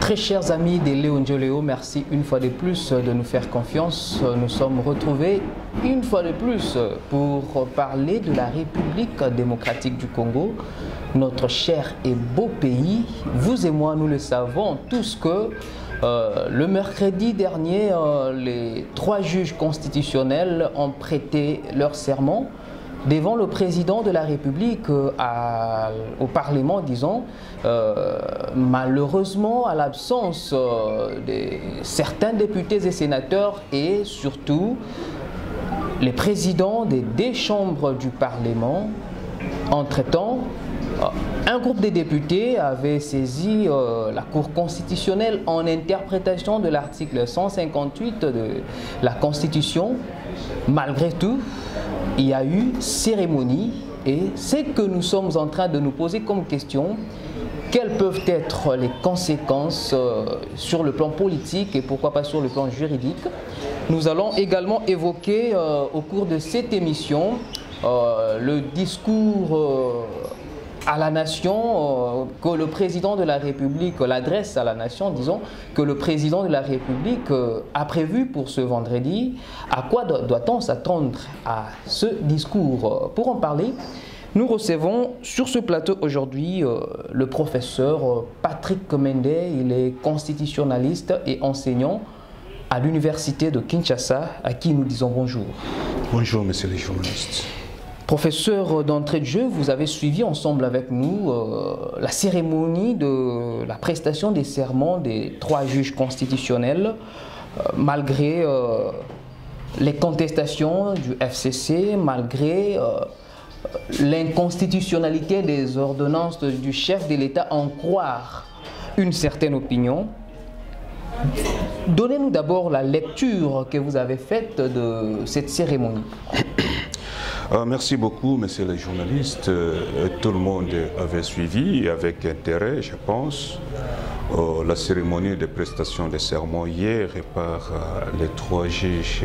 Très chers amis de Léon Léo, merci une fois de plus de nous faire confiance. Nous sommes retrouvés une fois de plus pour parler de la République démocratique du Congo, notre cher et beau pays. Vous et moi, nous le savons tous que le mercredi dernier, les 3 juges constitutionnels ont prêté leur serment devant le président de la République au Parlement, disons. Malheureusement, à l'absence de certains députés et sénateurs et surtout les présidents des 2 chambres du Parlement, entre-temps, un groupe de députés avait saisi la Cour constitutionnelle en interprétation de l'article 158 de la Constitution. Malgré tout, il y a eu cérémonie et c'est que nous sommes en train de nous poser comme question: quelles peuvent être les conséquences sur le plan politique et pourquoi pas sur le plan juridique? Nous allons également évoquer au cours de cette émission le discours à la nation que le président de la République, l'adresse à la nation, disons, que le président de la République a prévu pour ce vendredi. À quoi doit-on s'attendre à ce discours? Pour en parler, nous recevons sur ce plateau aujourd'hui le professeur Patrick Mende. Il est constitutionnaliste et enseignant à l'université de Kinshasa, à qui nous disons bonjour. Bonjour, messieurs les journalistes. Professeur, d'entrée de jeu, vous avez suivi ensemble avec nous la cérémonie de la prestation des serments des 3 juges constitutionnels, malgré les contestations du FCC, malgré l'inconstitutionnalité des ordonnances du chef de l'État, en croire une certaine opinion. Donnez-nous d'abord la lecture que vous avez faite de cette cérémonie. Merci beaucoup, messieurs les journalistes. Tout le monde avait suivi avec intérêt, je pense, la cérémonie de prestation des serments hier par les 3 juges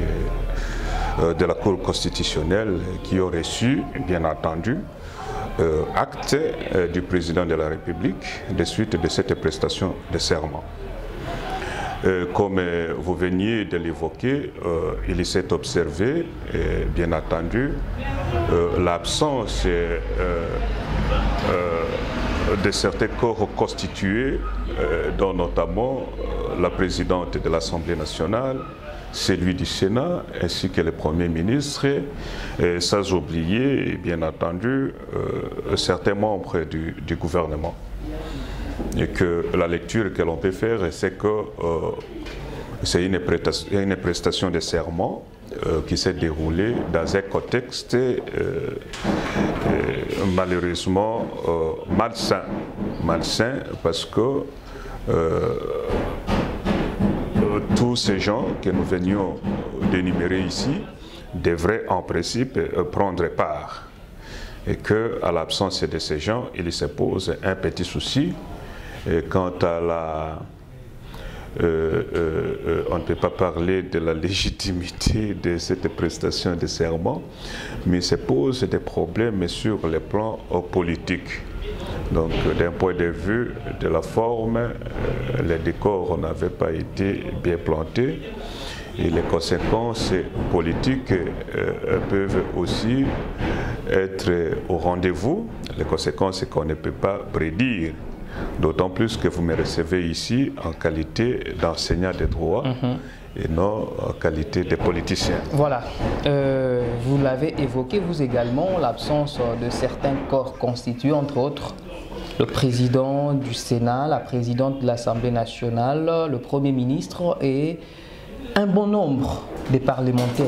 de la Cour constitutionnelle qui ont reçu, bien entendu, acte du président de la République de suite de cette prestation de serment. Comme vous veniez de l'évoquer, il s'est observé, bien entendu, l'absence de certains corps constitués, dont notamment la présidente de l'Assemblée nationale, celui du Sénat, ainsi que le Premier ministre, sans oublier, bien entendu, certains membres du gouvernement. Et que la lecture que l'on peut faire, c'est que c'est une prestation de serment qui s'est déroulée dans un contexte malheureusement malsain. Malsain parce que tous ces gens que nous venions d'énumérer ici devraient en principe prendre part. Et qu'à l'absence de ces gens, il se pose un petit souci. Et quant à la... on ne peut pas parler de la légitimité de cette prestation de serment, mais se pose des problèmes sur le plan politique. Donc, d'un point de vue de la forme, les décors n'avaient pas été bien plantés et les conséquences politiques peuvent aussi être au rendez-vous. Les conséquences qu'on ne peut pas prédire. D'autant plus que vous me recevez ici en qualité d'enseignant de droit et non en qualité de politicien. Voilà. Vous l'avez évoqué, vous également, l'absence de certains corps constitués, entre autres le président du Sénat, la présidente de l'Assemblée nationale, le Premier ministre et un bon nombre de parlementaires.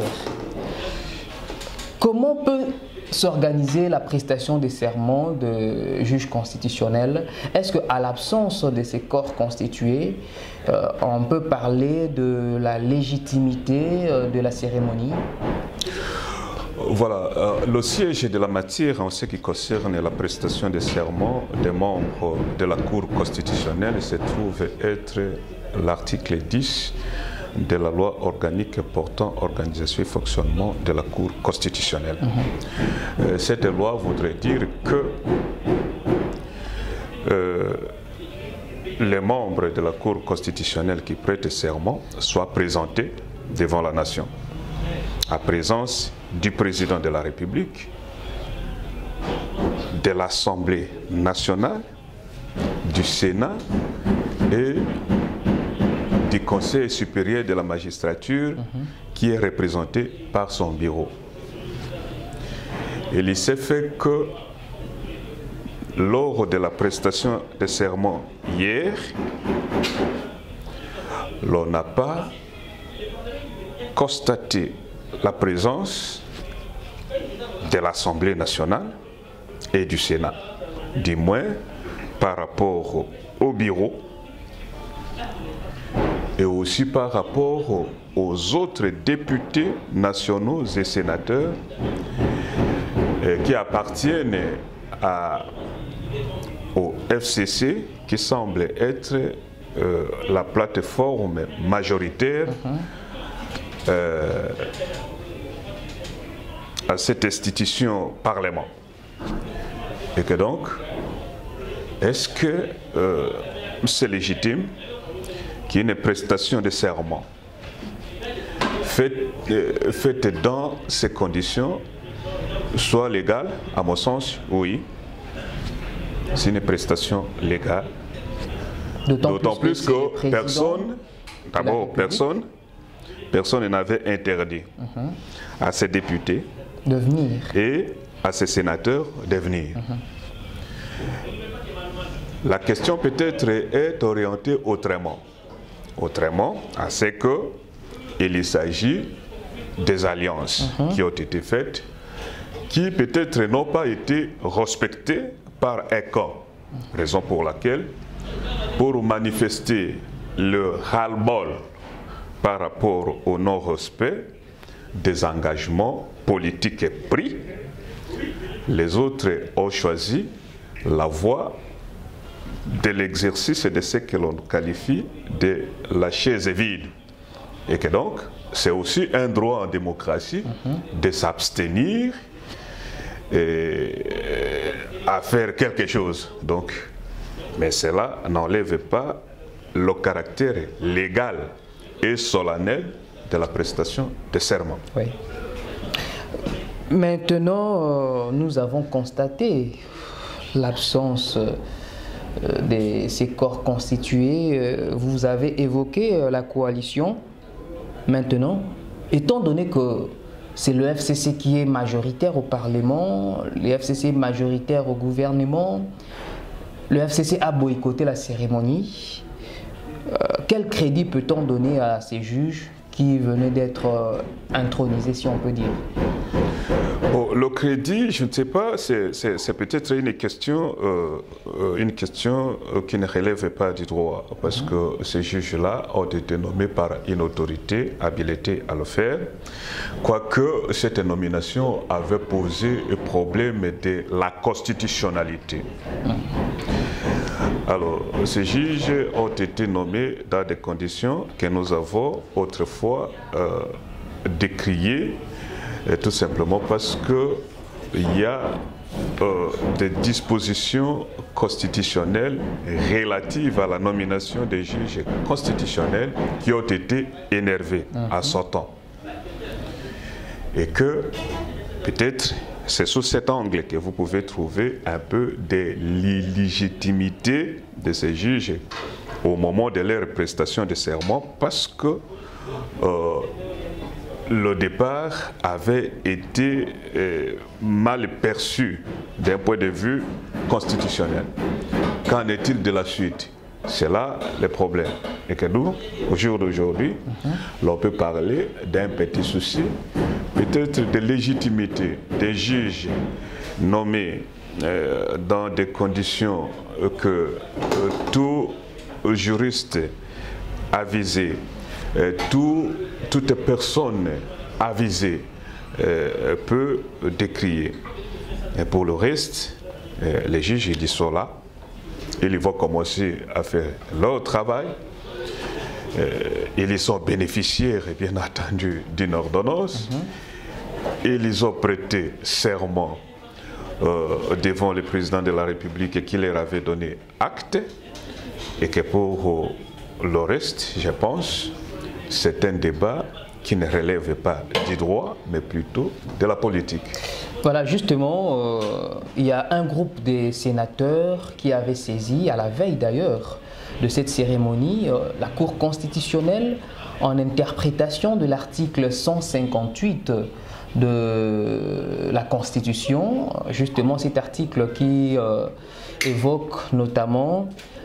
Comment peut s'organiser la prestation des serments de juges constitutionnels? Est-ce qu'à l'absence de ces corps constitués, on peut parler de la légitimité de la cérémonie? Voilà, le siège de la matière en ce qui concerne la prestation des serments des membres de la Cour constitutionnelle se trouve être l'article 10 de la loi organique portant organisation et fonctionnement de la Cour constitutionnelle. Cette loi voudrait dire que les membres de la Cour constitutionnelle qui prêtent serment soient présentés devant la nation, à présence du président de la République, de l'Assemblée nationale, du Sénat et du Conseil supérieur de la magistrature qui est représenté par son bureau. Il s'est fait que lors de la prestation de serment hier, l'on n'a pas constaté la présence de l'Assemblée nationale et du Sénat, du moins par rapport au bureau et aussi par rapport aux autres députés nationaux et sénateurs qui appartiennent au FCC, qui semble être la plateforme majoritaire à cette institution Parlement. Et que donc, est-ce que c'est légitime qu'une prestation de serment faite dans ces conditions soit légale? À mon sens, oui. C'est une prestation légale. D'autant plus que personne, d'abord personne n'avait interdit à ces députés de venir et à ces sénateurs de venir. La question peut-être est orientée autrement. Autrement, c'est qu'il s'agit des alliances qui ont été faites, qui peut-être n'ont pas été respectées par un camp. Raison pour laquelle, pour manifester le ras-le-bol par rapport au non-respect des engagements politiques pris, les autres ont choisi la voie de l'exercice de ce que l'on qualifie de la chaise vide. Et que donc, c'est aussi un droit en démocratie de s'abstenir à faire quelque chose. Donc, mais cela n'enlève pas le caractère légal et solennel de la prestation de serment. Oui. Maintenant, nous avons constaté l'absence de ces corps constitués. Vous avez évoqué la coalition. Maintenant, étant donné que c'est le FCC qui est majoritaire au Parlement, le FCC est majoritaire au gouvernement, le FCC a boycotté la cérémonie. Quel crédit peut-on donner à ces juges qui venaient d'être intronisés, si on peut dire? Bon, le crédit, je ne sais pas, c'est peut-être une question qui ne relève pas du droit, parce que ces juges-là ont été nommés par une autorité habilitée à le faire, quoique cette nomination avait posé le problème de la constitutionnalité. Alors, ces juges ont été nommés dans des conditions que nous avons autrefois décriées, tout simplement parce qu'il y a des dispositions constitutionnelles relatives à la nomination des juges constitutionnels qui ont été énervées à son temps. Et que peut-être c'est sous cet angle que vous pouvez trouver un peu de l'illégitimité de ces juges au moment de leur prestation de serment, parce que le départ avait été mal perçu d'un point de vue constitutionnel. Qu'en est-il de la suite? C'est là le problème. Et que nous, au jour d'aujourd'hui, l'on peut parler d'un petit souci, peut-être de légitimité des juges nommés dans des conditions que tout juriste avisé, toute personne avisée peut décrier. Et pour le reste, les juges, ils sont là. Ils vont commencer à faire leur travail. Ils ont bénéficiaires, bien entendu, d'une ordonnance. Ils ont prêté serment devant le président de la République qui leur avait donné acte. Et que pour le reste, je pense, c'est un débat qui ne relève pas du droit, mais plutôt de la politique. Voilà, justement, il y a un groupe de sénateurs qui avait saisi, à la veille d'ailleurs de cette cérémonie, la Cour constitutionnelle en interprétation de l'article 158 de la Constitution, justement cet article qui évoque notamment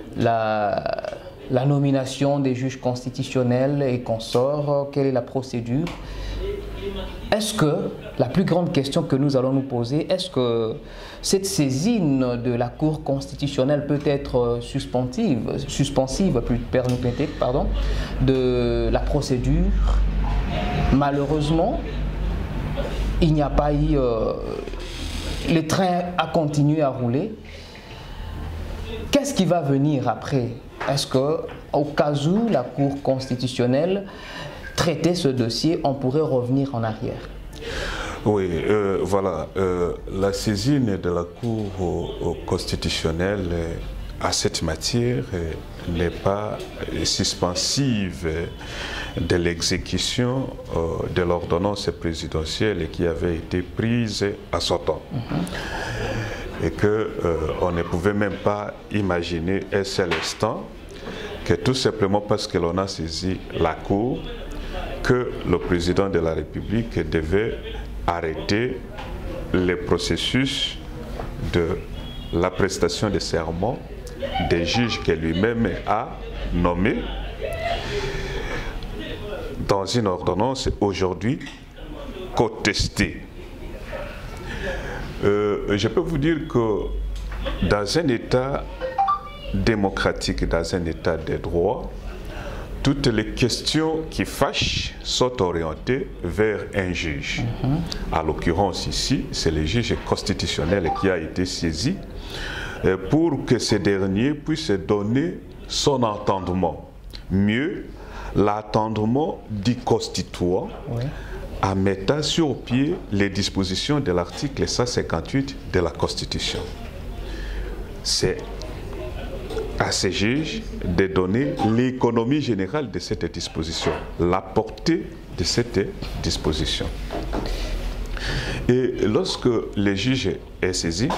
la nomination des juges constitutionnels et consorts, quelle est la procédure. Est-ce que, la plus grande question que nous allons nous poser, est-ce que cette saisine de la Cour constitutionnelle peut être suspensive pardon, de la procédure? Malheureusement, il n'y a pas eu... le train a continué à rouler. Qu'est-ce qui va venir après? Est-ce qu'au cas où la Cour constitutionnelle traitait ce dossier, on pourrait revenir en arrière? Oui, voilà. La saisine de la Cour constitutionnelle à cette matière n'est pas suspensive de l'exécution de l'ordonnance présidentielle qui avait été prise à son temps. Et qu'on ne pouvait même pas imaginer un seul instant que tout simplement parce que l'on a saisi la Cour, que le président de la République devait arrêter le processus de la prestation de serment des juges que lui-même a nommés dans une ordonnance aujourd'hui contestée. Je peux vous dire que dans un État démocratique, dans un État de droit, toutes les questions qui fâchent sont orientées vers un juge. À l'occurrence ici, c'est le juge constitutionnel qui a été saisi pour que ce dernier puisse donner son entendement. Mieux, l'entendement du constituant en mettant sur pied les dispositions de l'article 158 de la Constitution. C'est à ces juges de donner l'économie générale de cette disposition, la portée de cette disposition. Et lorsque le juge est saisi,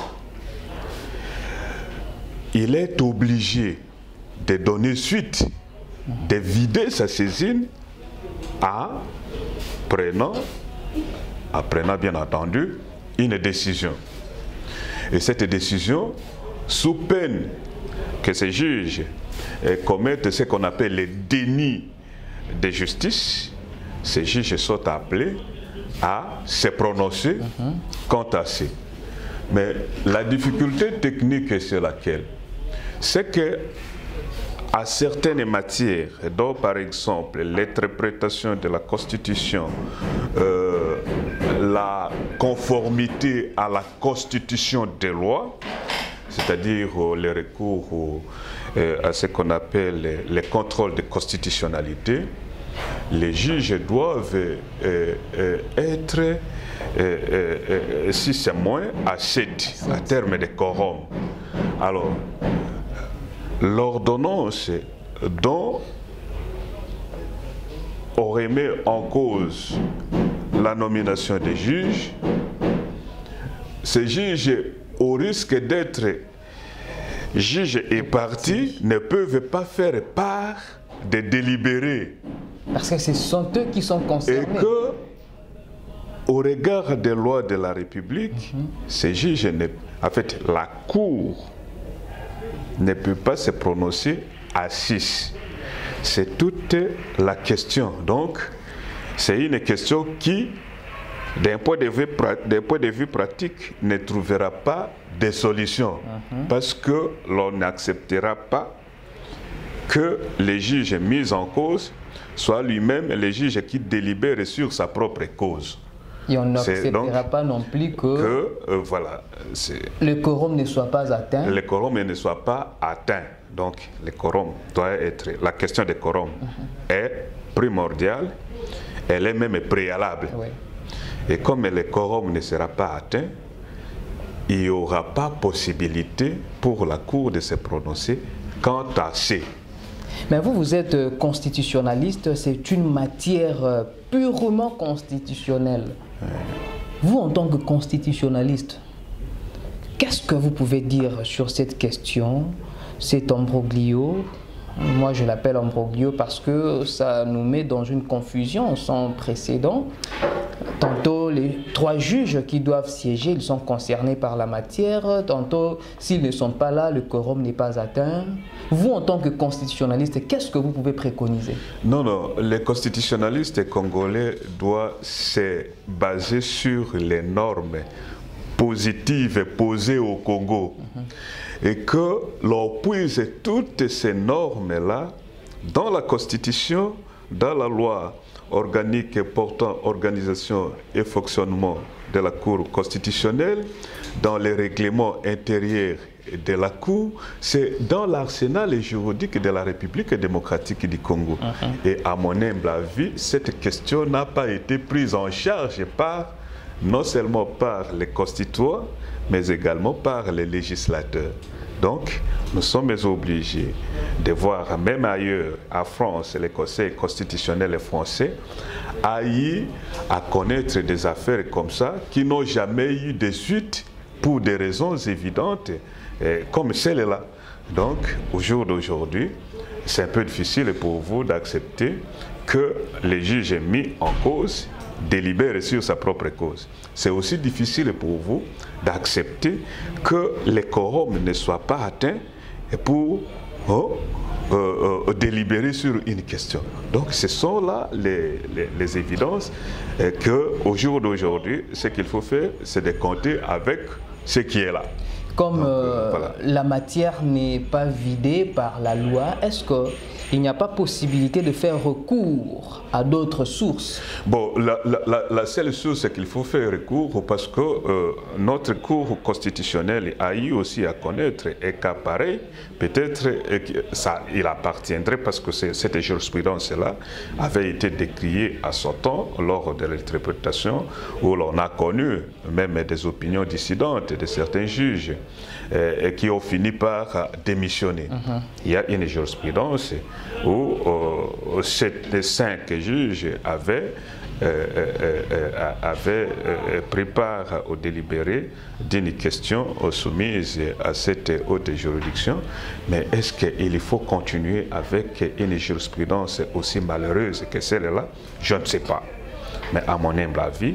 il est obligé de donner suite, de vider sa saisine en prenant bien entendu une décision. Et cette décision, sous peine que ces juges commettent ce qu'on appelle les dénis de justice, ces juges sont appelés à se prononcer quant à ça. Mais la difficulté technique, c'est laquelle? C'est que à certaines matières, dont par exemple l'interprétation de la Constitution, la conformité à la Constitution des lois, c'est-à-dire les recours à ce qu'on appelle les contrôles de constitutionnalité, les juges doivent être, si c'est moins, à 7 à terme de quorum. Alors, l'ordonnance dont on remet en cause la nomination des juges, ces juges, au risque d'être juges et parties, ne peuvent pas faire part des délibérés. Parce que ce sont eux qui sont concernés. Et que, au regard des lois de la République, ces juges, en fait, la Cour ne peut pas se prononcer à 6. C'est toute la question. Donc, c'est une question qui, d'un point de vue pratique, ne trouvera pas de solution. Parce que l'on n'acceptera pas que les juges mis en cause soient lui-même les juges qui délibèrent sur sa propre cause. Et on n'acceptera pas non plus que voilà, le quorum ne soit pas atteint. Le quorum ne soit pas atteint. Donc, le quorum doit être... La question du quorum est primordiale, elle est même préalable. Et comme le quorum ne sera pas atteint, il n'y aura pas possibilité pour la Cour de se prononcer Quant à C. Mais vous êtes constitutionnaliste, c'est une matière purement constitutionnelle. Vous, en tant que constitutionnaliste, qu'est-ce que vous pouvez dire sur cette question, cet imbroglio? Moi, je l'appelle imbroglio parce que ça nous met dans une confusion sans précédent. Tantôt, les 3 juges qui doivent siéger, ils sont concernés par la matière. Tantôt, s'ils ne sont pas là, le quorum n'est pas atteint. Vous, en tant que constitutionnaliste, qu'est-ce que vous pouvez préconiser? Non, non, les constitutionnalistes congolais doivent se baser sur les normes positives posées au Congo. Et que l'on puise toutes ces normes-là dans la Constitution, dans la loi organique portant organisation et fonctionnement de la Cour constitutionnelle, dans les règlements intérieurs de la Cour, c'est dans l'arsenal juridique de la République démocratique du Congo. Et à mon humble avis, cette question n'a pas été prise en charge non seulement par les constituants, mais également par les législateurs. Donc, nous sommes obligés de voir, même ailleurs, en France, les conseils constitutionnels français, à connaître des affaires comme ça, qui n'ont jamais eu de suite pour des raisons évidentes, comme celle-là. Donc, au jour d'aujourd'hui, c'est un peu difficile pour vous d'accepter que les juges mis en cause délibère sur sa propre cause. C'est aussi difficile pour vous d'accepter que les quorums ne soient pas atteints pour délibérer sur une question. Donc ce sont là les évidences qu'au jour d'aujourd'hui, ce qu'il faut faire, c'est de compter avec ce qui est là. Comme voilà. La matière n'est pas vidée par la loi, est-ce qu'il n'y a pas possibilité de faire recours à d'autres sources? Bon, la seule source qu'il faut faire recours, parce que notre Cour constitutionnelle a eu aussi à connaître et qu'à pareil, peut-être il appartiendrait, parce que cette jurisprudence-là avait été décriée à son temps lors de l'interprétation, où l'on a connu même des opinions dissidentes de certains juges et qui ont fini par démissionner. Il y a une jurisprudence où les 5 juges avaient pris part au délibéré d'une question soumise à cette haute juridiction. Mais est-ce qu'il faut continuer avec une jurisprudence aussi malheureuse que celle-là? Je ne sais pas. Mais à mon humble avis,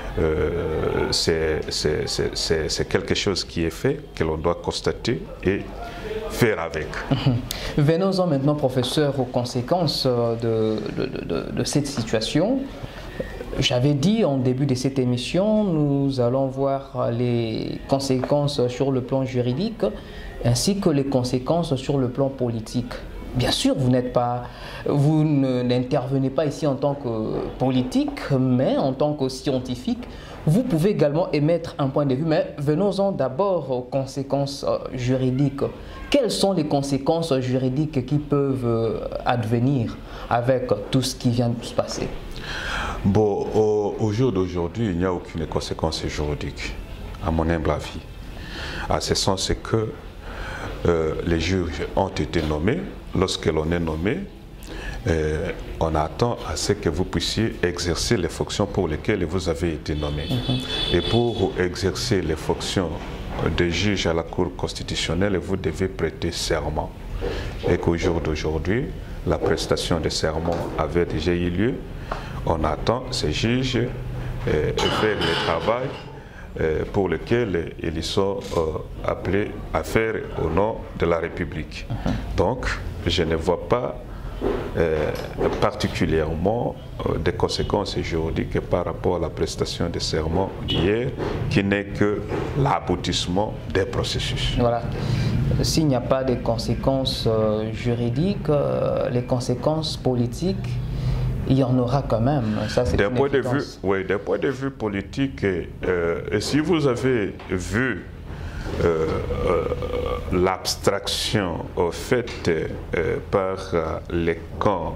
c'est quelque chose qui est fait, que l'on doit constater et faire avec. Venons-en maintenant, professeur, aux conséquences de cette situation. J'avais dit en début de cette émission, nous allons voir les conséquences sur le plan juridique ainsi que les conséquences sur le plan politique. Bien sûr, vous n'intervenez pas ici en tant que politique, mais en tant que scientifique, vous pouvez également émettre un point de vue. Mais venons-en d'abord aux conséquences juridiques. Quelles sont les conséquences juridiques qui peuvent advenir avec tout ce qui vient de se passer? Bon, au jour d'aujourd'hui, il n'y a aucune conséquence juridique, à mon humble avis. À ce sens que les juges ont été nommés. Lorsque l'on est nommé, on attend à ce que vous puissiez exercer les fonctions pour lesquelles vous avez été nommé. Et pour exercer les fonctions de juge à la Cour constitutionnelle, vous devez prêter serment. Et qu'au jour d'aujourd'hui, la prestation de serment avait déjà eu lieu. On attend ces juges faire le travail pour lequel ils sont appelés à faire au nom de la République. Donc, je ne vois pas particulièrement des conséquences juridiques par rapport à la prestation de serment d'hier, qui n'est que l'aboutissement des processus. Voilà. S'il n'y a pas de conséquences juridiques, les conséquences politiques, il y en aura quand même. D'un point de vue politique, et si vous avez vu l'abstraction faite par les camps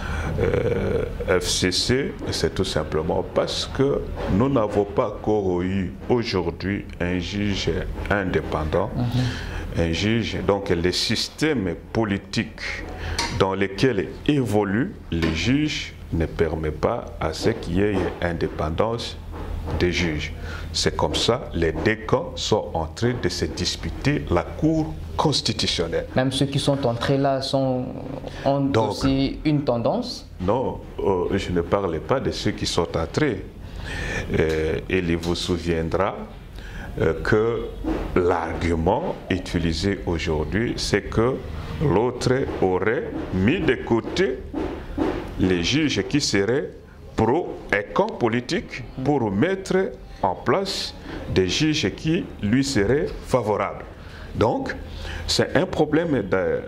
FCC, c'est tout simplement parce que nous n'avons pas encore eu aujourd'hui un juge indépendant un juge, donc les systèmes politiques dans lesquels évoluent les juges ne permet pas à ce qu'il y ait une indépendance des juges. C'est comme ça, les deux camps sont en train de se disputer la Cour constitutionnelle. Même ceux qui sont entrés là ont donc aussi une tendance? Non, je ne parle pas de ceux qui sont entrés. Il vous souviendra que l'argument utilisé aujourd'hui, c'est que l'autre aurait mis de côté les juges qui seraient pro et contre politique pour mettre en place des juges qui lui seraient favorables. Donc, c'est un problème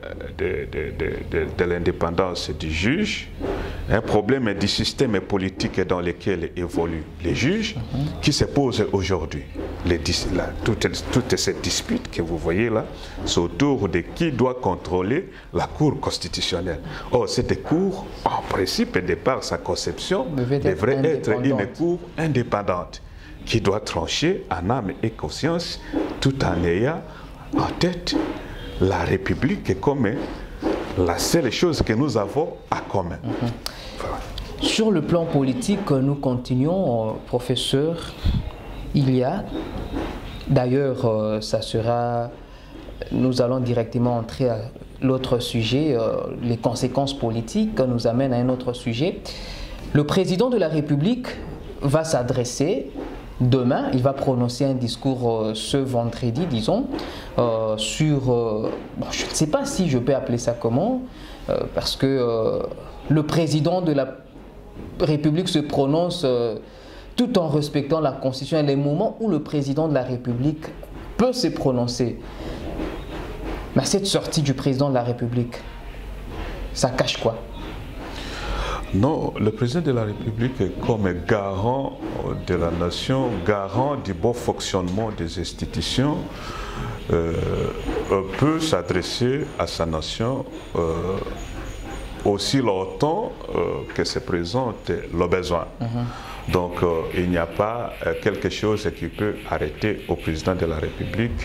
de l'indépendance du juge, un problème du système politique dans lequel évoluent les juges qui se pose aujourd'hui. Toutes ces disputes que vous voyez là, c'est autour de qui doit contrôler la Cour constitutionnelle. Or, cette Cour, en principe, de par sa conception, devrait être une Cour indépendante qui doit trancher en âme et conscience tout en ayant en tête la République comme la seule chose que nous avons à commun. Voilà. Sur le plan politique, nous continuons, professeur. Il y a, d'ailleurs, nous allons directement entrer à l'autre sujet, les conséquences politiques nous amènent à un autre sujet. Le président de la République va s'adresser demain, il va prononcer un discours ce vendredi, disons, sur, je ne sais pas si je peux appeler ça comment, parce que le président de la République se prononce tout en respectant la Constitution. Et les moments où le président de la République peut se prononcer, mais cette sortie du président de la République, ça cache quoi? Non, le président de la République est comme garant de la nation, garant du bon fonctionnement des institutions, peut s'adresser à sa nation aussi longtemps que se présente le besoin. Donc il n'y a pas quelque chose qui peut arrêter au président de la République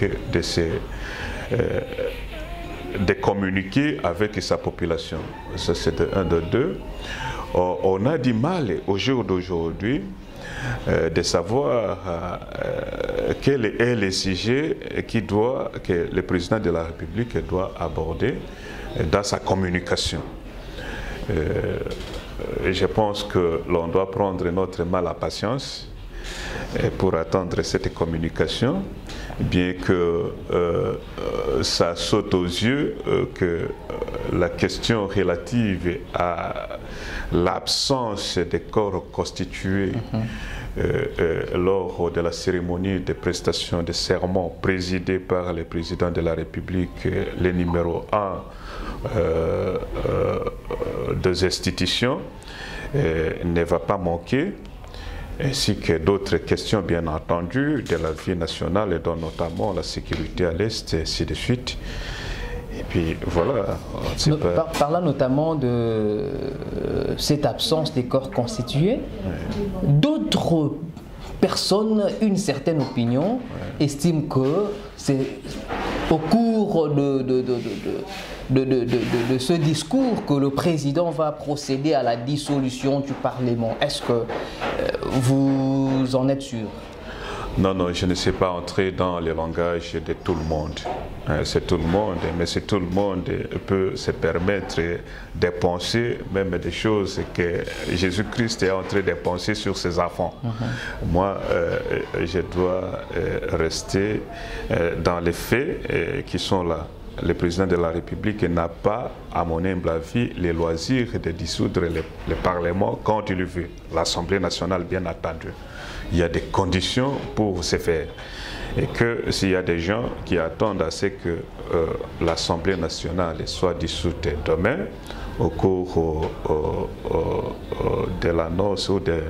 de communiquer avec sa population. Ça, c'est un de deux. On a du mal au jour d'aujourd'hui de savoir quel est le sujet que le président de la République doit aborder dans sa communication. Je pense que l'on doit prendre notre mal à patience pour attendre cette communication, bien que ça saute aux yeux que la question relative à l'absence des corps constitués lors de la cérémonie de prestation de serment présidée par le président de la République, le numéro 1 des institutions, ne va pas manquer, ainsi que d'autres questions bien entendu de la vie nationale, dont notamment la sécurité à l'Est, et ainsi de suite. Et puis voilà. Parlant notamment de cette absence des corps constitués, d'autres personnes, une certaine opinion, estiment que c'est au cours de ce discours que le président va procéder à la dissolution du Parlement. Est-ce que vous en êtes sûr? Non, non, je ne sais pas entrer dans le langage de tout le monde. C'est tout le monde, mais c'est tout le monde peut se permettre de penser même des choses que Jésus-Christ est en train de penser sur ses enfants. Moi, je dois rester dans les faits qui sont là. Le président de la République n'a pas, à mon humble avis, les loisirs de dissoudre le Parlement quand il le veut. L'Assemblée nationale, bien entendu. Il y a des conditions pour ce faire. Et que s'il y a des gens qui attendent à ce que l'Assemblée nationale soit dissoute demain, au cours de l'annonce ou de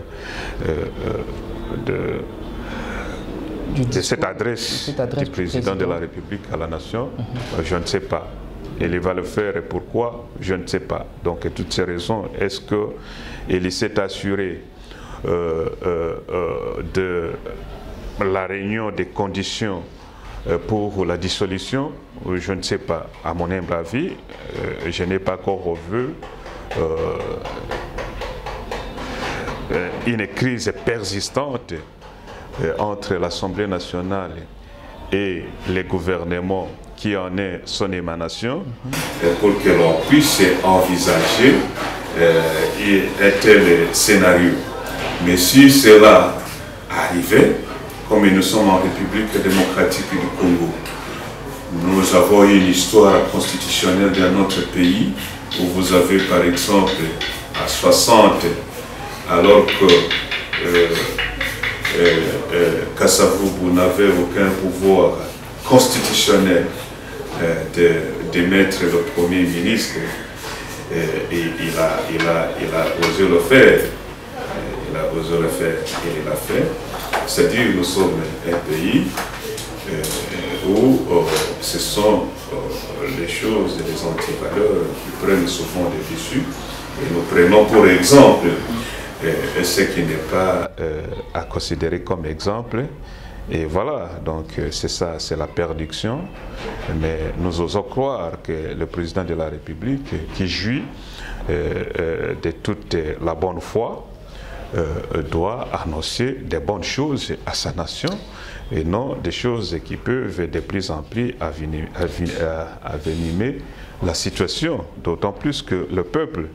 cette adresse du président de la République à la nation, je ne sais pas. Il va le faire et pourquoi, je ne sais pas. Donc, toutes ces raisons, est-ce qu'il s'est assuré de la réunion des conditions pour la dissolution, je ne sais pas, à mon humble avis, je n'ai pas encore vu une crise persistante entre l'Assemblée nationale et les gouvernements qui en est son émanation, pour que l'on puisse envisager un tel scénario. Mais si cela arrivait, comme nous sommes en République démocratique du Congo, nous avons une histoire constitutionnelle dans notre pays où vous avez par exemple à 60, alors que Kasavubu n'avait aucun pouvoir constitutionnel d'émettre le Premier ministre, et il a osé le faire. Il a osé le faire et il l'a fait. C'est-à-dire que nous sommes un pays où ce sont les choses et les antivaleurs qui prennent souvent le dessus. Et nous prenons pour exemple ce qui n'est pas à considérer comme exemple. Et voilà, donc c'est ça, c'est la perdition. Mais nous osons croire que le président de la République, qui jouit de toute la bonne foi, doit annoncer des bonnes choses à sa nation et non des choses qui peuvent de plus en plus avenimer la situation. D'autant plus que le peuple,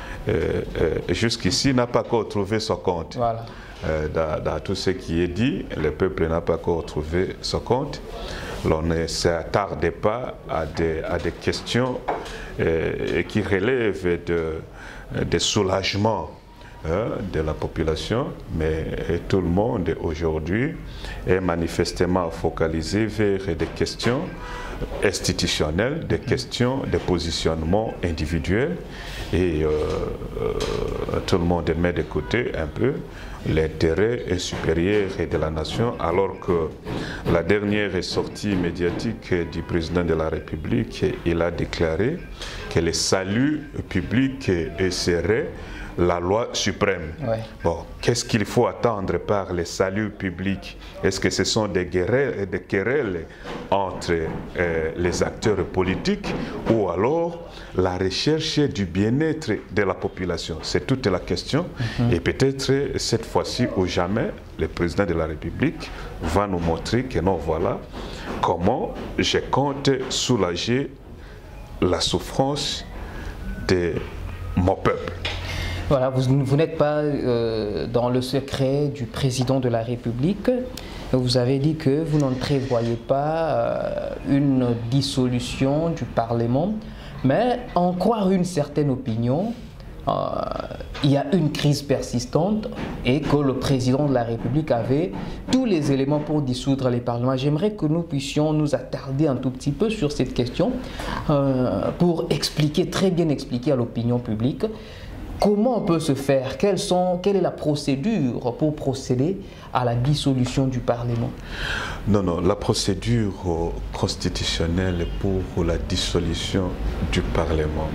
jusqu'ici, n'a pas encore trouvé son compte. Voilà. Dans tout ce qui est dit, le peuple n'a pas encore trouvé son compte. On ne s'attarde pas à des questions qui relèvent de soulagement de la population, mais tout le monde aujourd'hui est manifestement focalisé vers des questions institutionnelles, des questions de positionnement individuel, et tout le monde met de côté un peu l'intérêt supérieur de la nation, alors que la dernière sortie médiatique du président de la République, il a déclaré que le salut public serait la loi suprême. Ouais. Bon, qu'est-ce qu'il faut attendre par le salut public? Est-ce que ce sont des querelles entre les acteurs politiques ou alors la recherche du bien-être de la population? C'est toute la question. Et peut-être cette fois-ci ou jamais, le président de la République va nous montrer que non, voilà comment je compte soulager la souffrance de mon peuple. Voilà, vous n'êtes pas dans le secret du président de la République. Vous avez dit que vous n'entrevoyez pas une dissolution du Parlement, mais en croire une certaine opinion, il y a une crise persistante et que le président de la République avait tous les éléments pour dissoudre les parlements. J'aimerais que nous puissions nous attarder un tout petit peu sur cette question pour expliquer, très bien expliquer à l'opinion publique comment on peut se faire, quelle est la procédure pour procéder à la dissolution du Parlement? Non, la procédure constitutionnelle pour la dissolution du Parlement.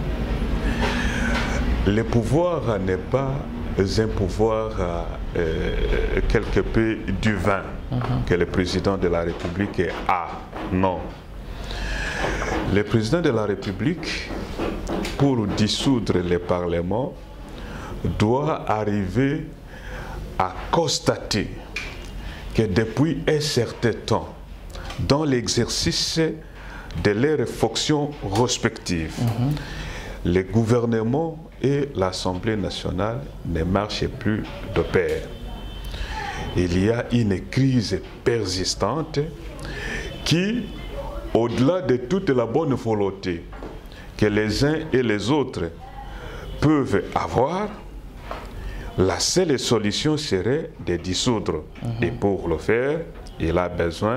Le pouvoir n'est pas un pouvoir quelque peu divin que le président de la République a. Non. Le président de la République, pour dissoudre le Parlement, doit arriver à constater que depuis un certain temps, dans l'exercice de leurs fonctions respectives, le gouvernement et l'Assemblée nationale ne marchent plus de pair. Il y a une crise persistante qui, au-delà de toute la bonne volonté que les uns et les autres peuvent avoir, la seule solution serait de dissoudre. Et pour le faire, il a besoin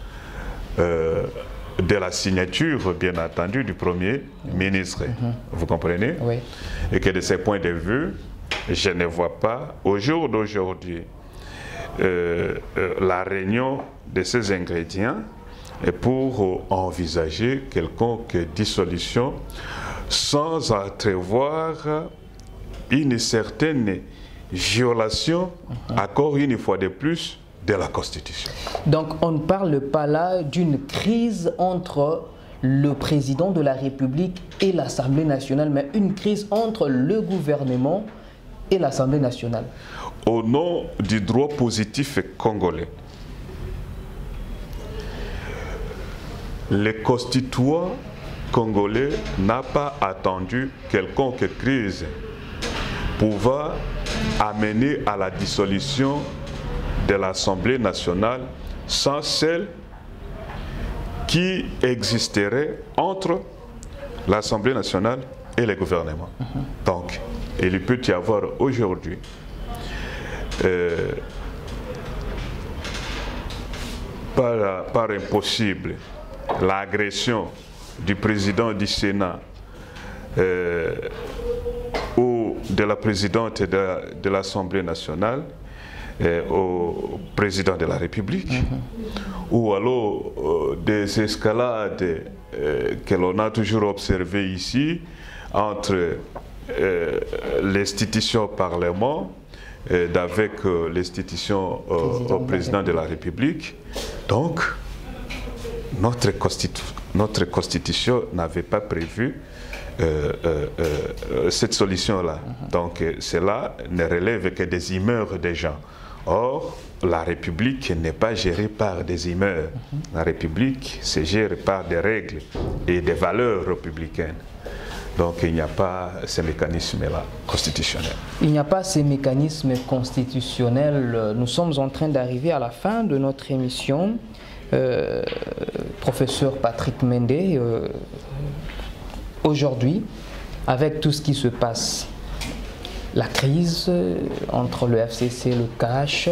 de la signature, bien entendu, du Premier ministre. Vous comprenez? Oui. Et que de ce point de vue, je ne vois pas, au jour d'aujourd'hui, la réunion de ces ingrédients pour envisager quelconque dissolution sans entrevoir une certaine violation, encore une fois de plus, de la Constitution. Donc on ne parle pas là d'une crise entre le président de la République et l'Assemblée nationale, mais une crise entre le gouvernement et l'Assemblée nationale. Au nom du droit positif congolais, les constituants congolais n'ont pas attendu quelconque crise pouvant amener à la dissolution de l'Assemblée nationale sans celle qui existerait entre l'Assemblée nationale et le gouvernement. Donc, il peut y avoir aujourd'hui par impossible l'agression du président du Sénat ou de la présidente de l'Assemblée nationale au président de la République, ou alors des escalades que l'on a toujours observées ici entre l'institution Parlement avec l'institution président de la République. Donc, notre Constitution n'avait pas prévu cette solution-là. Donc, cela ne relève que des humeurs des gens. Or, la République n'est pas gérée par des humeurs. La République se gère par des règles et des valeurs républicaines. Donc, il n'y a pas ces mécanismes-là constitutionnels. Il n'y a pas ces mécanismes constitutionnels. Nous sommes en train d'arriver à la fin de notre émission. Professeur Patrick Mende, aujourd'hui, avec tout ce qui se passe, la crise entre le FCC et le CACH,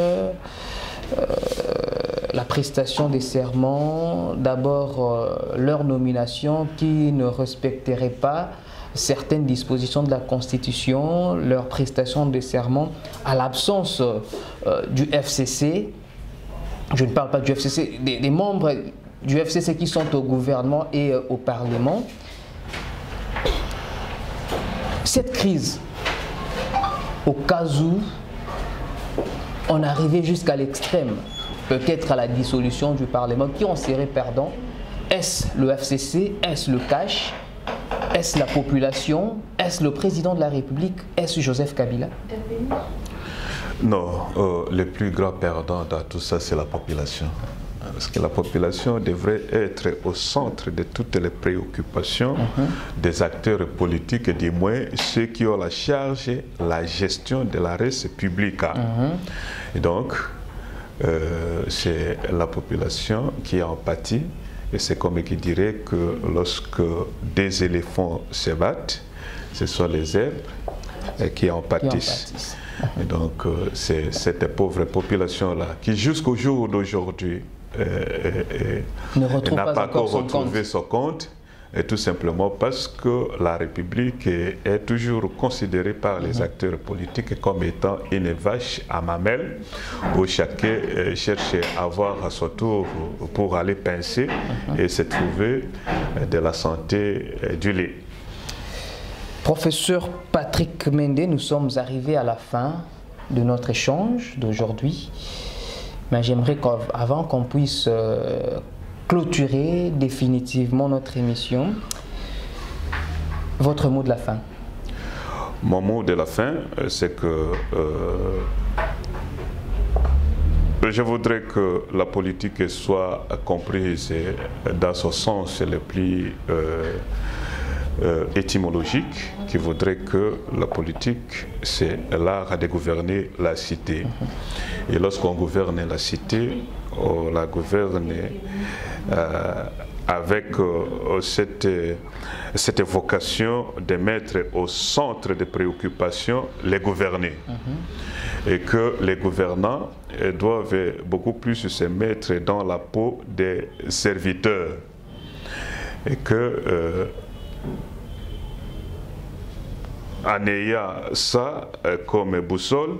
la prestation des serments, d'abord leur nomination qui ne respecterait pas certaines dispositions de la Constitution, leur prestation de serment à l'absence du FCC. Je ne parle pas du FCC, des membres du FCC qui sont au gouvernement et au Parlement. Cette crise, au cas où on arrivait jusqu'à l'extrême, peut-être à la dissolution du Parlement, qui en serait perdant? Est-ce le FCC? Est-ce le CACH? Est-ce la population? Est-ce le président de la République? Est-ce Joseph Kabila? Non, le plus grand perdant dans tout ça, c'est la population. Parce que la population devrait être au centre de toutes les préoccupations des acteurs politiques, et du moins ceux qui ont la charge, la gestion de la res publica. Et donc, c'est la population qui en pâtit. Et c'est comme qui dirait que lorsque des éléphants se battent, ce sont les zèbres qui en pâtissent. Et donc, c'est cette pauvre population-là qui, jusqu'au jour d'aujourd'hui, n'a pas encore retrouvé son compte, et tout simplement parce que la République est toujours considérée par les acteurs politiques comme étant une vache à mamelles où chacun cherche à avoir à son tour pour aller pincer et se trouver de la santé du lait. Professeur Patrick Mende, nous sommes arrivés à la fin de notre échange d'aujourd'hui. Mais j'aimerais qu'avant qu'on puisse clôturer définitivement notre émission, votre mot de la fin. Mon mot de la fin, c'est que je voudrais que la politique soit comprise dans son sens le plus étymologique, qui voudrait que la politique, c'est l'art de gouverner la cité. Et lorsqu'on gouverne la cité, on la gouverne avec cette vocation de mettre au centre des préoccupations les gouvernés. Et que les gouvernants doivent beaucoup plus se mettre dans la peau des serviteurs. Et que en ayant ça comme boussole,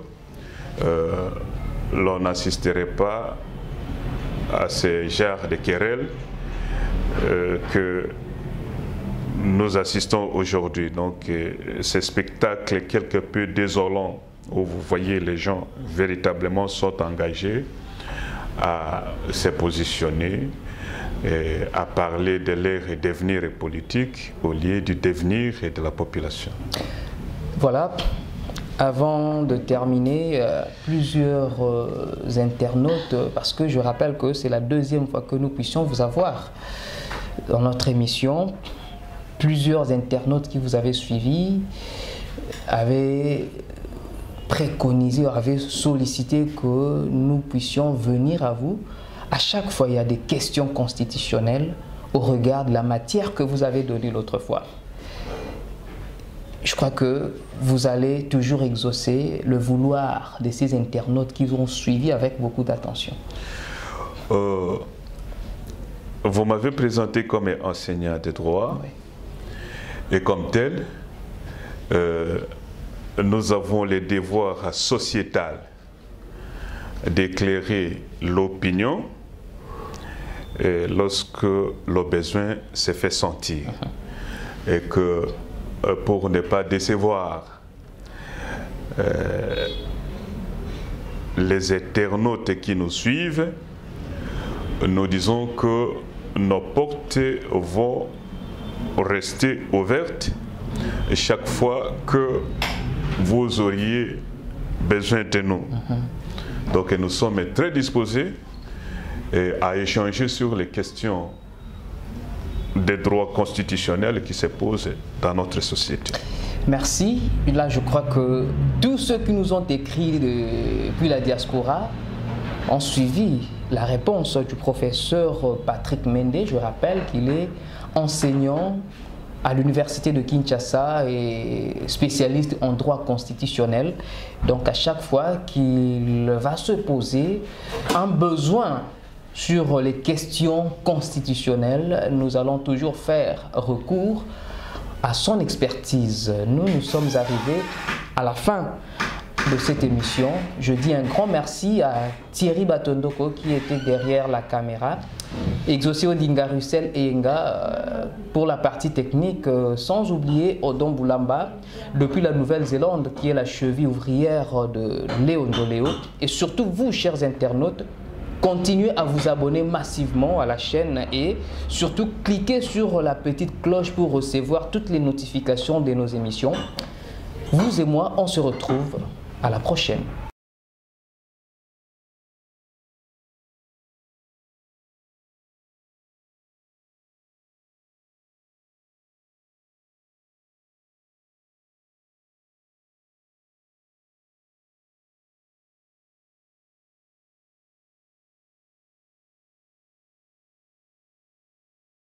l'on n'assisterait pas à ce genre de querelles que nous assistons aujourd'hui. Donc, ce spectacle quelque peu désolant où vous voyez les gens véritablement sont engagés s'est positionné à parler de leur devenir politique au lieu du devenir et de la population. Voilà. Avant de terminer, plusieurs internautes, parce que je rappelle que c'est la deuxième fois que nous puissions vous avoir dans notre émission, plusieurs internautes qui vous avaient suivi avaient préconisé, avaient sollicité que nous puissions venir à vous. À chaque fois, il y a des questions constitutionnelles au regard de la matière que vous avez donnée l'autre fois. Je crois que vous allez toujours exaucer le vouloir de ces internautes qui vous ont suivi avec beaucoup d'attention. Vous m'avez présenté comme enseignant de droit, oui. Et comme tel, nous avons le devoir sociétal d'éclairer l'opinion lorsque le besoin se fait sentir. Et que pour ne pas décevoir les internautes qui nous suivent, nous disons que nos portes vont rester ouvertes chaque fois que vous auriez besoin de nous. Donc nous sommes très disposés à échanger sur les questions des droits constitutionnels qui se posent dans notre société. Merci. Et là, je crois que tous ceux qui nous ont écrit depuis la diaspora ont suivi la réponse du professeur Patrick Mende. Je rappelle qu'il est enseignant à l'université de Kinshasa et spécialiste en droit constitutionnel. Donc à chaque fois qu'il va se poser un besoin sur les questions constitutionnelles, nous allons toujours faire recours à son expertise. Nous sommes arrivés à la fin de cette émission. Je dis un grand merci à Thierry Batondoko qui était derrière la caméra, Exaucé Odinga Russell et Enga pour la partie technique, sans oublier Odon Boulamba depuis la Nouvelle-Zélande qui est la cheville ouvrière de Léo Ndoléo. Et surtout vous, chers internautes, continuez à vous abonner massivement à la chaîne et surtout cliquez sur la petite cloche pour recevoir toutes les notifications de nos émissions. Vous et moi, on se retrouve à la prochaine.